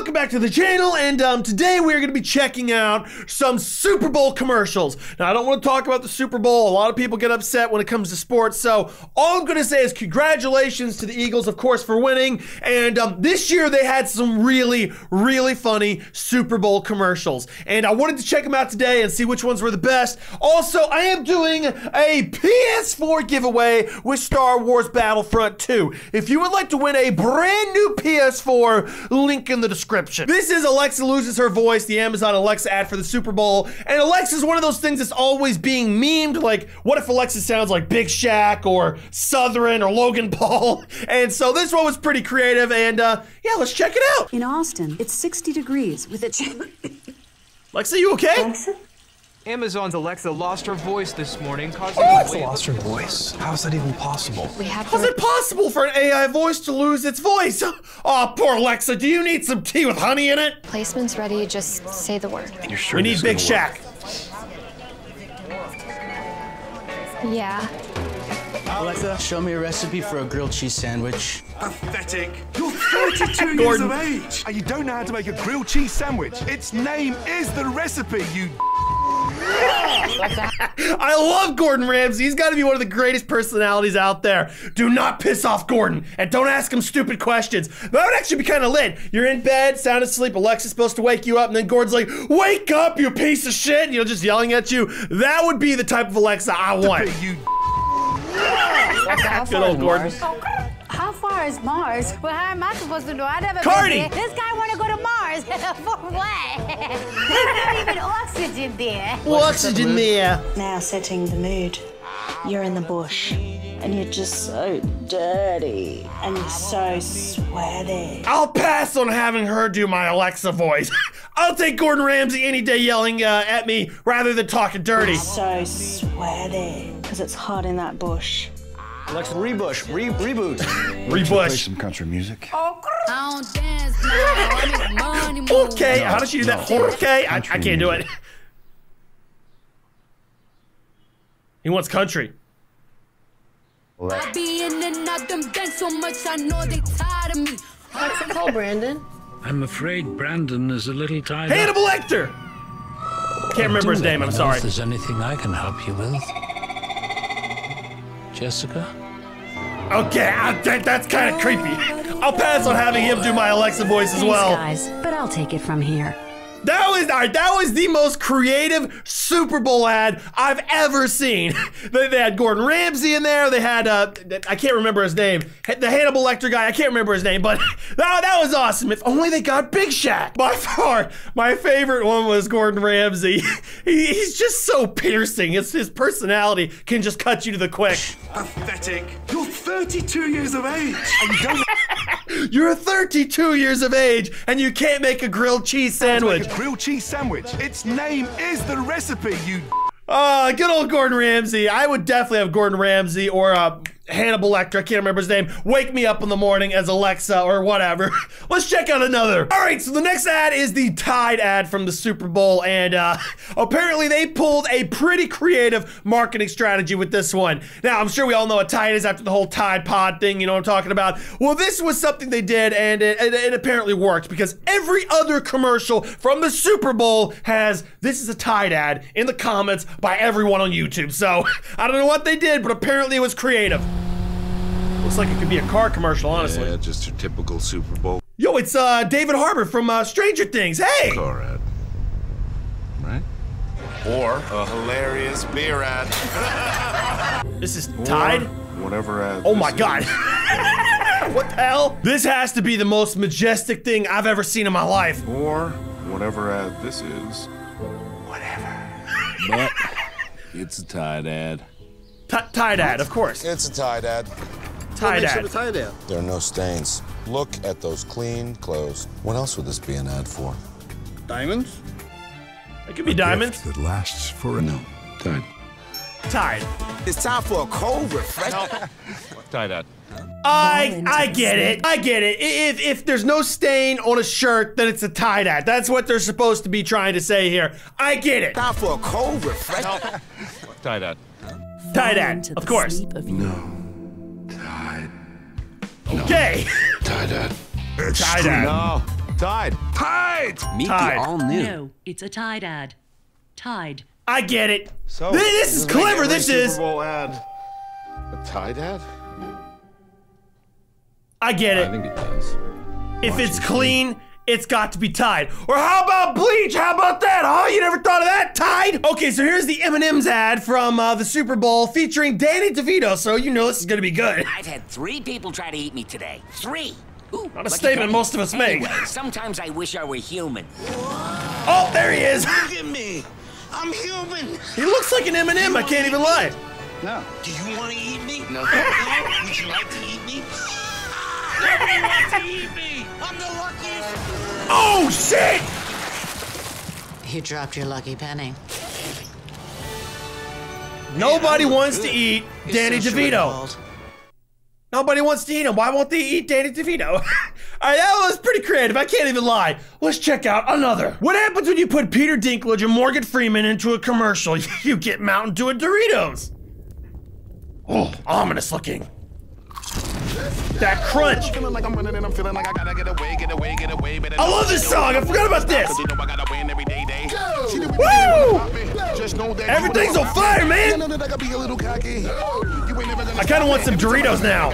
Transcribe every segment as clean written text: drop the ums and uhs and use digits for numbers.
welcome back to the channel, and today we're going to be checking out some Super Bowl commercials. Now, I don't want to talk about the Super Bowl. A lot of people get upset when it comes to sports, so all I'm going to say is congratulations to the Eagles, of course, for winning, and this year they had some really, really funny Super Bowl commercials, and I wanted to check them out today and see which ones were the best. Also, I am doing a PS4 giveaway with Star Wars Battlefront 2. If you would like to win a brand new PS4, link in the description. This is Alexa Loses Her Voice, the Amazon Alexa ad for the Super Bowl. And Alexa's one of those things that's always being memed, like, what if Alexa sounds like Big Shaq or Southern or Logan Paul? And so this one was pretty creative, and yeah, let's check it out. In Austin, it's 60 degrees with a Alexa, you okay? Alexa? Amazon's Alexa lost her voice this morning, causing Alexa lost her voice? How is that even possible? How's it possible for an AI voice to lose its voice? Oh, poor Alexa, do you need some tea with honey in it? Placement's ready, just say the word. You're sure We need Big Shaq. Yeah. Alexa, show me a recipe for a grilled cheese sandwich. Pathetic. You're 32 years of age, and you don't know how to make a grilled cheese sandwich. Its name is the recipe, you I love Gordon Ramsay. He's got to be one of the greatest personalities out there. Do not piss off Gordon, and don't ask him stupid questions. That would actually be kind of lit. You're in bed, sound asleep, Alexa's supposed to wake you up, and then Gordon's like, wake up, you piece of shit, you know, just yelling at you. That would be the type of Alexa I want. Good old Gordon. How far is Mars? Well, how am I supposed to know? I never Cardi! been there. This guy want to go to Mars. For what? There's not even oxygen there. Oxygen there. Now setting the mood. You're in the bush, and you're just so dirty, and you're so sweaty. I'll pass on having her do my Alexa voice. I'll take Gordon Ramsay any day yelling at me rather than talking dirty. So sweaty, because it's hot in that bush. Alexa, reboot. Play Rebush. some country music. Okay, how does she do that? Okay, I can't do it. He wants country. Call Brandon. I'm afraid Brandon is a little tired Hannibal Lecter! Can't remember his name, I'm sorry. If there's anything I can help you with. Jessica? Okay, that's kind of creepy. I'll pass on having him do my Alexa voice as well. Thanks, guys, but I'll take it from here. That was the most creative Super Bowl ad I've ever seen. They had Gordon Ramsay in there. They had I can't remember his name. The Hannibal Lecter guy. I can't remember his name, but that was awesome. If only they got Big Shaq. By far, my favorite one was Gordon Ramsay. He's just so piercing. His personality can just cut you to the quick. Pathetic. You're 32 years of age, and you don't You're 32 years of age, and you can't make a grilled cheese sandwich. make a grilled cheese sandwich. Its name is the recipe, you Good old Gordon Ramsay. I would definitely have Gordon Ramsay or Hannibal Lecter, I can't remember his name, wake me up in the morning as Alexa or whatever. Let's check out another. All right, so the next ad is the Tide ad from the Super Bowl, and apparently they pulled a pretty creative marketing strategy with this one. Now, I'm sure we all know what Tide is after the whole Tide Pod thing, you know what I'm talking about? Well, this was something they did, and it apparently worked, because every other commercial from the Super Bowl has, this is a Tide ad, in the comments by everyone on YouTube. So, I don't know what they did, but apparently it was creative. Looks like it could be a car commercial, honestly. Yeah, just your typical Super Bowl Yo, it's David Harbour from Stranger Things. Hey! car ad. Right? Or a hilarious beer ad. This is Tide? Whatever ad. Oh this my is. god. What the hell? This has to be the most majestic thing I've ever seen in my life. Or whatever ad this is. Whatever. But it's a Tide ad. Tide ad, of course. It's a Tide ad. Tide ad. There are no stains. Look at those clean clothes. What else would this be an ad for? Diamonds? It could be diamonds. that lasts for no. Tide. Tide. It's time for a cold refresh. Tide ad. I get it. I get it. If there's no stain on a shirt, then it's a Tide ad. That's what they're supposed to be trying to say here. I get it. Time for a cold refresh. Tide ad. Tide ad, of course. No. Tide. Okay. Tide ad. Tide ad. No. Tide. Tide! Miki Tide. all new. No, it's a Tide ad. Tide. I get it. So This is clever. This is. Super Bowl ad. A Tide ad? I get I it. think it does. If it's clean, it's got to be Tide. Or how about bleach? How about that? Huh? You never thought of that? Tide? Okay, so here's the M&M's ad from the Super Bowl featuring Danny DeVito. So you know this is gonna be good. I've had 3 people try to eat me today. 3. Ooh, Not a statement most of us make. Anyway, sometimes I wish I were human. Oh, there he is. Look at me. I'm human. He looks like an M&M. I can't even lie. No. Do you want to eat me? No. Would you like to eat me? Nobody wants to eat me. I'm the luckiest. Oh shit! You dropped your lucky penny. Nobody wants to eat Danny DeVito. Nobody wants to eat him. Why won't they eat Danny DeVito? All right, that was pretty creative. I can't even lie. Let's check out another. What happens when you put Peter Dinklage and Morgan Freeman into a commercial? You get Mountain Dew and Doritos. Oh, ominous looking. That crunch. I love this song. I forgot about this. Woo! Everything's on fire, man. I kind of want some Doritos now.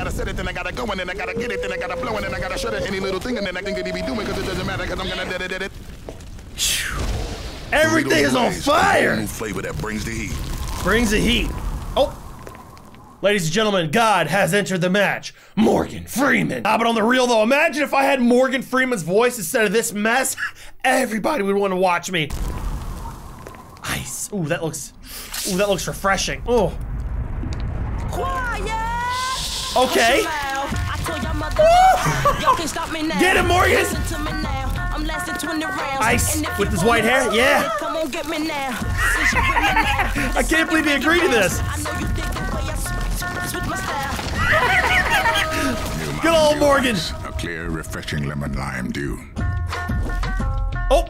Everything is on fire. Flavor that brings the heat. Brings the heat. Oh. Ladies and gentlemen, God has entered the match. Morgan Freeman. But on the real though, imagine if I had Morgan Freeman's voice instead of this mess. Everybody would want to watch me. Ice. Ooh, that looks refreshing. Oh. Okay. Get him, Morgan. Ice with his white hair. Yeah. I can't believe he agreed to this. Good old Morgan. A clear, refreshing lemon lime dew. Oh.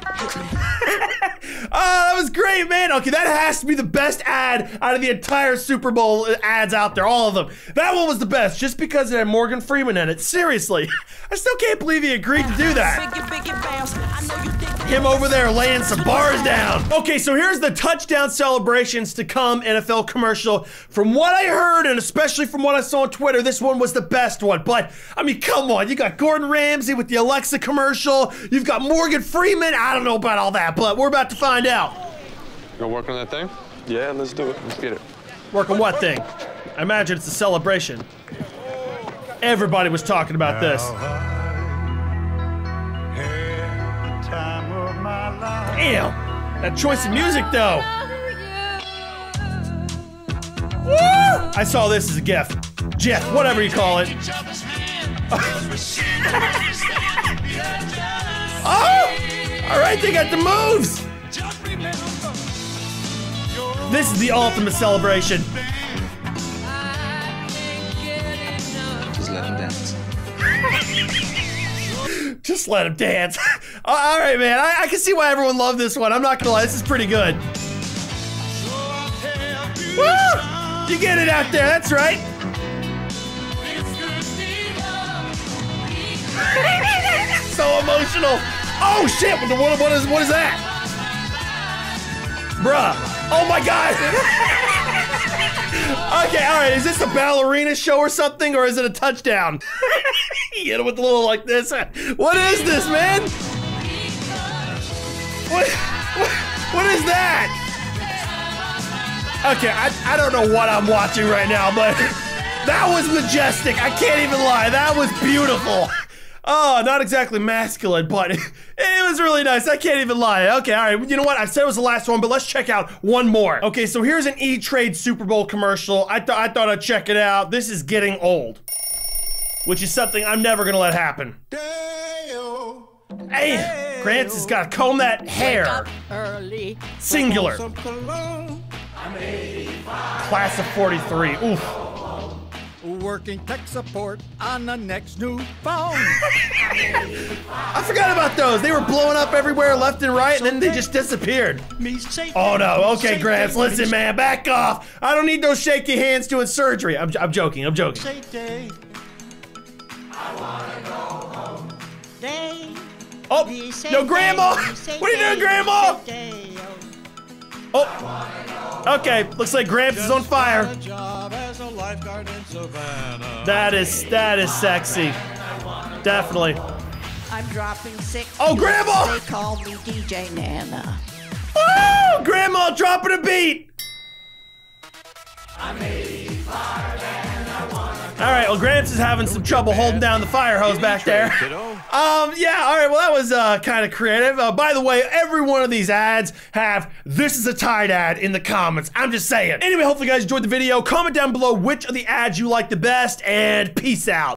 That was great, man. Okay, that has to be the best ad out of the entire Super Bowl ads out there, all of them. That one was the best, just because it had Morgan Freeman in it. Seriously, I still can't believe he agreed to do that. Him over there laying some bars down. Okay, so here's the touchdown celebrations to come NFL commercial. From what I heard, and especially from what I saw on Twitter, this one was the best one. But, I mean, come on. You got Gordon Ramsay with the Alexa commercial. You've got Morgan Freeman. I don't know about all that, but we're about to find out. You gonna work on that thing? Yeah, let's do it. Let's get it. Work on what thing? I imagine it's a celebration. Everybody was talking about this. Damn, that choice of music though. Woo! I saw this as a GIF. GIF, whatever you call it. Oh! All right, they got the moves. This is the ultimate celebration. Just let him dance. Just let him dance. All right, man. I can see why everyone loved this one. I'm not gonna lie. This is pretty good. Woo! You get it out there. That's right. So emotional. Oh shit! What is that? Bruh. Oh my god. Okay, all right. Is this a ballerina show or something, or is it a touchdown? You hit it with a little like this. What is this, man? What is that? Okay, I don't know what I'm watching right now, but that was majestic. I can't even lie. That was beautiful. Oh, not exactly masculine, but it was really nice. I can't even lie. Okay, all right. You know what? I said it was the last one, but let's check out one more. Okay, so here's an E-Trade Super Bowl commercial. I thought I'd check it out. This is getting old, which is something I'm never gonna let happen. Hey, Grant's has got to comb that hair. Singular. Class of 43. Oof. Working tech support on the next new phone. I forgot about those. They were blowing up everywhere left and right, and then they just disappeared. Oh no, okay, Gramps, listen, man, back off. I don't need those shaky hands doing surgery. I'm joking, I'm joking. I wanna go home. Oh, no, Grandma! What are you doing, Grandma? Oh, okay. Looks like Gramps is on fire. That is sexy. Definitely. I'm dropping 6. Oh, Grandma! They call me DJ Nana. Woo! Grandma dropping a beat. All right, well, Gramps is having some trouble holding down the fire hose back there. Yeah, all right, well, that was kind of creative. By the way, every one of these ads have "this is a Tide ad" in the comments. I'm just saying. Anyway, hopefully you guys enjoyed the video. Comment down below which of the ads you like the best, and peace out.